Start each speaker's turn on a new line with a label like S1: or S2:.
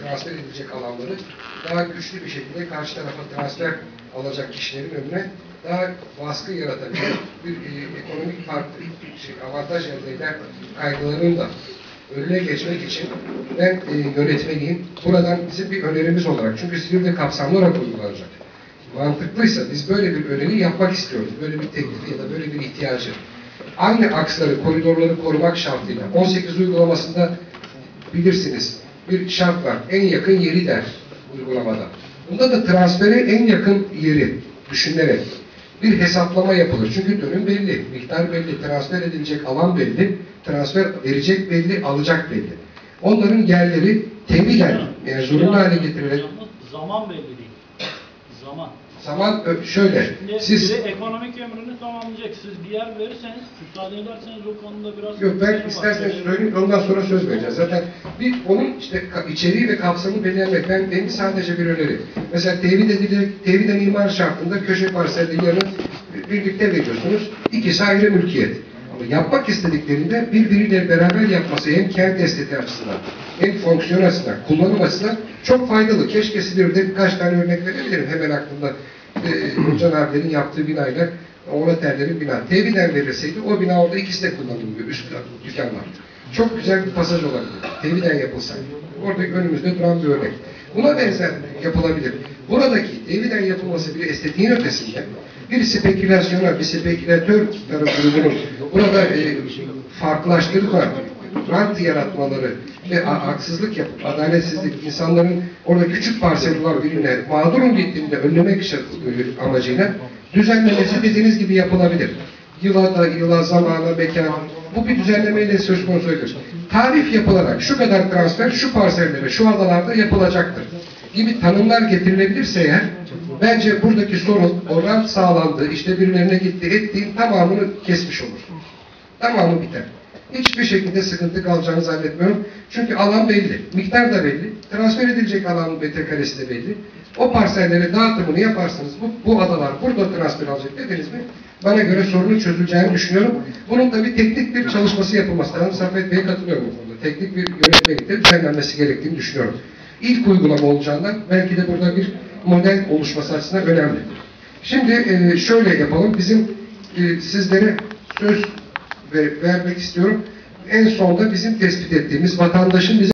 S1: transfer edilecek alanları daha güçlü bir şekilde karşı tarafa transfer alacak kişilerin önüne daha baskı yaratabilen bir ekonomik avantaj elde eden kaygılarının da önüne geçmek için ben yönetmeliyim. Buradan bizim bir önerimiz olarak, çünkü Silivri'de kapsamlı olarak uygulanacak. Mantıklıysa biz böyle bir öneri yapmak istiyoruz. Böyle bir teklifi ya da böyle bir ihtiyacı. Aynı aksları, koridorları korumak şartıyla 18 uygulamasında bilirsiniz bir şart var. En yakın yeri der uygulamada. Bunda da transfere en yakın yeri düşünülerek bir hesaplama yapılır. Çünkü dönüm belli, miktar belli, transfer edilecek alan belli, transfer verecek belli, alacak belli. Onların yerleri tebliğden zorunlu hale getirilerek.
S2: Zaman belli değil. Zaman.
S1: Zaman şöyle. Siz
S2: ekonomik ömrünü tamamlayacak. Siz bir yer verirseniz, müsaade ederseniz o konuda biraz...
S1: Yok, ben isterseniz söyleyeyim, ondan sonra söz vereceğiz. Zaten onun işte içeriği ve kapsamı belirlemek. Benim sadece bir öneri. Mesela tevhiden imar şartında köşe parselde yerini birlikte veriyorsunuz. İkisi ayrı mülkiyet. Ama yapmak istediklerinde birbiriyle beraber yapması hem kent estetiği açısından hem fonksiyon açısından, kullanım açısından çok faydalı. Keşke Silivri'de birkaç tane örnek verebilirim. Hemen aklımda Nurcan abilerin yaptığı binayla Oraterlerin bina. Tevhiden verirseydi o bina orada ikisi de kullanılmıyor. Üst dükkanlar. Çok güzel bir pasaj olabilir. Tevhiden yapılsaydı. Orada önümüzde duran bir örnek. Buna benzer yapılabilir. Buradaki tevhiden yapılması bir estetiğin ötesinde bir spekülasyona, bir spekülatör grubunun burada farklılaştırma, rant yaratmaları ve haksızlık yapıp, adaletsizlik, insanların orada küçük parsel olan birine mağdurun gittiğinde önlemek amacıyla düzenlemesi dediğiniz gibi yapılabilir. Yıla, zamana, mekan, bu bir düzenlemeyle söz konusu edilir. Tarif yapılarak şu kadar transfer, şu parsellere, şu adalarda yapılacaktır gibi tanımlar getirilebilirse eğer, bence buradaki sorun, oran sağlandı, işte birilerine gitti, ettiğin tamamını kesmiş olur. Tamamı biter. Hiçbir şekilde sıkıntı kalacağını zannetmiyorum. Çünkü alan belli, miktar da belli, transfer edilecek alan metrekaresi de belli. O parsellere dağıtımını yaparsanız, bu adalar burada transfer alacak dediniz mi, bana göre sorunun çözüleceğini düşünüyorum. Bunun da bir teknik bir çalışması yapılması lazım. Saffet Bey'e katılıyorum bu konuda. Teknik bir yönetmelikte düzenlenmesi gerektiğini düşünüyorum. İlk uygulama olacağından belki de burada bir model oluşması açısından önemli. Şimdi şöyle yapalım. Bizim sizlere söz vermek istiyorum. En sonda bizim tespit ettiğimiz vatandaşın bize